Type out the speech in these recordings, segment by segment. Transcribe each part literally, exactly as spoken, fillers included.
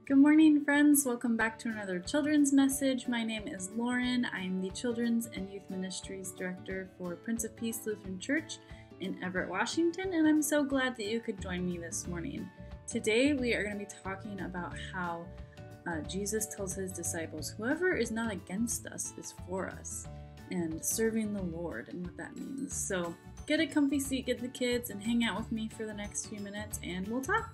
Good morning, friends. Welcome back to another children's message. My name is Lauren. I am the Children's and Youth Ministries Director for Prince of Peace Lutheran Church in Everett, Washington, and I'm so glad that you could join me this morning. Today we are going to be talking about how uh, Jesus tells his disciples, whoever is not against us is for us, and serving the Lord and what that means. So get a comfy seat, get the kids, and hang out with me for the next few minutes, and we'll talk.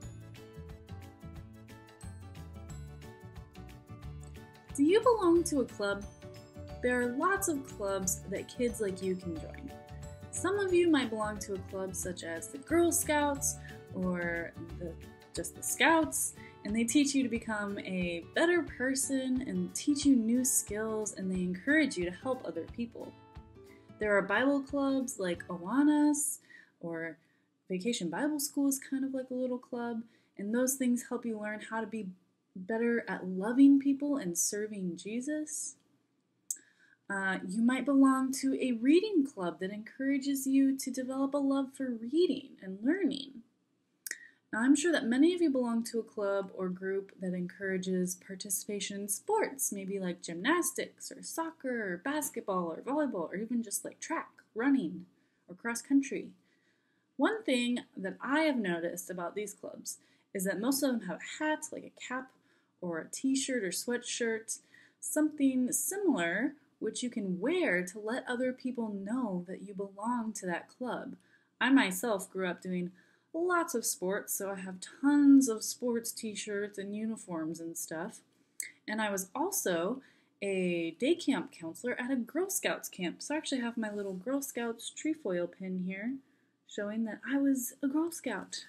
Do you belong to a club? There are lots of clubs that kids like you can join. Some of you might belong to a club such as the Girl Scouts or the, just the Scouts, and they teach you to become a better person and teach you new skills, and they encourage you to help other people. There are Bible clubs like Awanas, or Vacation Bible School is kind of like a little club, and those things help you learn how to be better at loving people and serving Jesus. Uh, you might belong to a reading club that encourages you to develop a love for reading and learning. Now, I'm sure that many of you belong to a club or group that encourages participation in sports, maybe like gymnastics or soccer or basketball or volleyball or even just like track, running, or cross country. One thing that I have noticed about these clubs is that most of them have a hat, like a cap, or a t-shirt or sweatshirt, something similar which you can wear to let other people know that you belong to that club. I myself grew up doing lots of sports, so I have tons of sports t-shirts and uniforms and stuff. And I was also a day camp counselor at a Girl Scouts camp, so I actually have my little Girl Scouts trefoil pin here showing that I was a Girl Scout.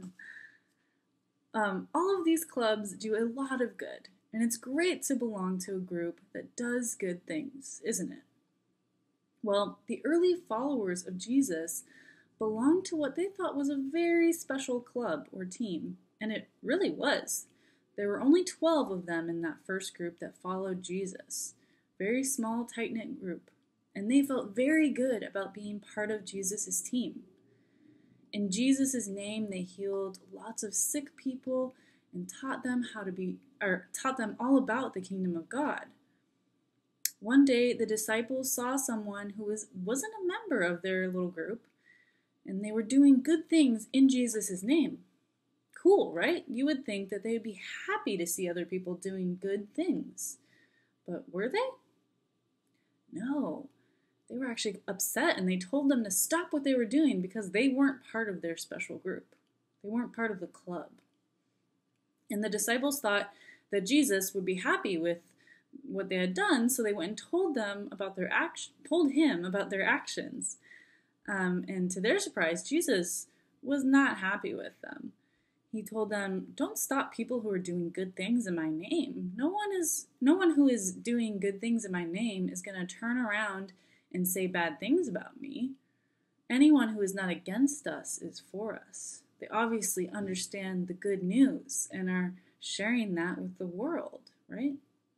Um, all of these clubs do a lot of good, and it's great to belong to a group that does good things, isn't it? Well, the early followers of Jesus belonged to what they thought was a very special club or team, and it really was. There were only twelve of them in that first group that followed Jesus. Very small, tight-knit group, and they felt very good about being part of Jesus' team. In Jesus' name, they healed lots of sick people and taught them how to be, or taught them all about the kingdom of God. One day, the disciples saw someone who was, wasn't a member of their little group, and they were doing good things in Jesus' name. Cool, right? You would think that they would be happy to see other people doing good things. But were they? No. They were actually upset, and they told them to stop what they were doing because they weren't part of their special group. They weren't part of the club. And the disciples thought that Jesus would be happy with what they had done, so they went and told them about their action, told him about their actions. Um, and to their surprise, Jesus was not happy with them. He told them, "Don't stop people who are doing good things in my name. No one is, no one who is doing good things in my name is going to turn around and say bad things about me. Anyone who is not against us is for us." They obviously understand the good news and are sharing that with the world, right?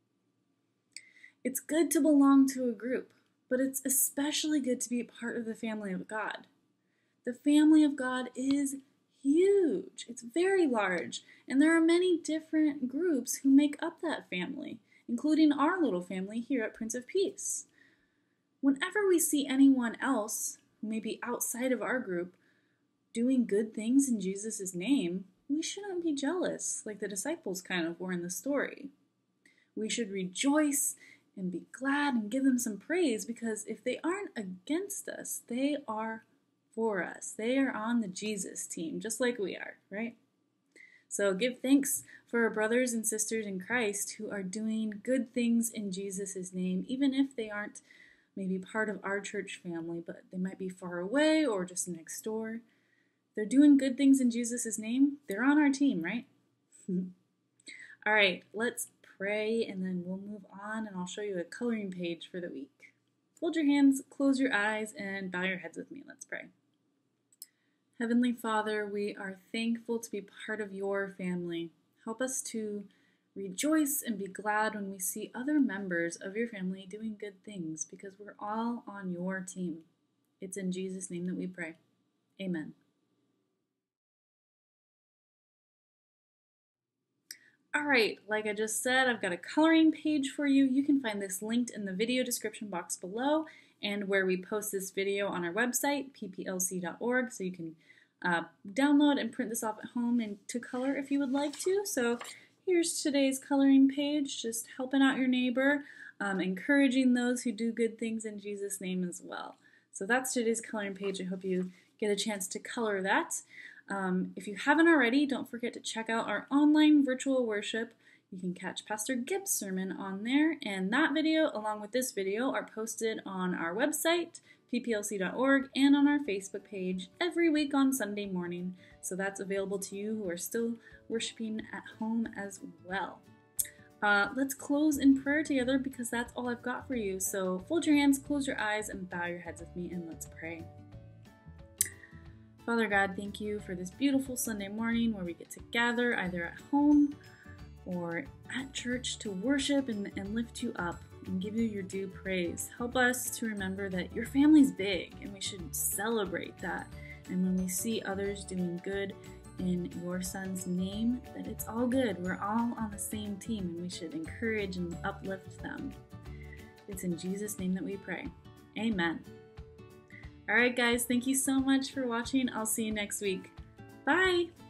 It's good to belong to a group, but it's especially good to be a part of the family of God. The family of God is huge. It's very large, and there are many different groups who make up that family, including our little family here at Prince of Peace. Whenever we see anyone else who may be outside of our group doing good things in Jesus' name, we shouldn't be jealous like the disciples kind of were in the story. We should rejoice and be glad and give them some praise, because if they aren't against us, they are for us. They are on the Jesus team, just like we are, right? So give thanks for our brothers and sisters in Christ who are doing good things in Jesus' name, even if they aren't maybe part of our church family, but they might be far away or just next door. They're doing good things in Jesus' name. They're on our team, right? All right, let's pray, and then we'll move on, and I'll show you a coloring page for the week. Hold your hands, close your eyes, and bow your heads with me. Let's pray. Heavenly Father, we are thankful to be part of your family. Help us to rejoice and be glad when we see other members of your family doing good things, because we're all on your team. It's in Jesus' name that we pray. Amen. All right, like I just said, I've got a coloring page for you. You can find this linked in the video description box below and where we post this video on our website, p p l c dot org, so you can uh, download and print this off at home and to color if you would like to. So here's today's coloring page, just helping out your neighbor, um, encouraging those who do good things in Jesus' name as well. So that's today's coloring page. I hope you get a chance to color that. Um, if you haven't already, don't forget to check out our online virtual worship. You can catch Pastor Gibbs' sermon on there, and that video, along with this video, are posted on our website, p p l c dot org, and on our Facebook page every week on Sunday morning. So that's available to you who are still worshiping at home as well. Uh, let's close in prayer together because that's all I've got for you. So fold your hands, close your eyes, and bow your heads with me, and let's pray. Father God, thank you for this beautiful Sunday morning where we get to gather either at home or at church to worship and, and lift you up and give you your due praise. Help us to remember that your family's big and we should celebrate that. And when we see others doing good in your son's name, that it's all good. We're all on the same team and we should encourage and uplift them. It's in Jesus' name that we pray. Amen. All right, guys, thank you so much for watching. I'll see you next week. Bye.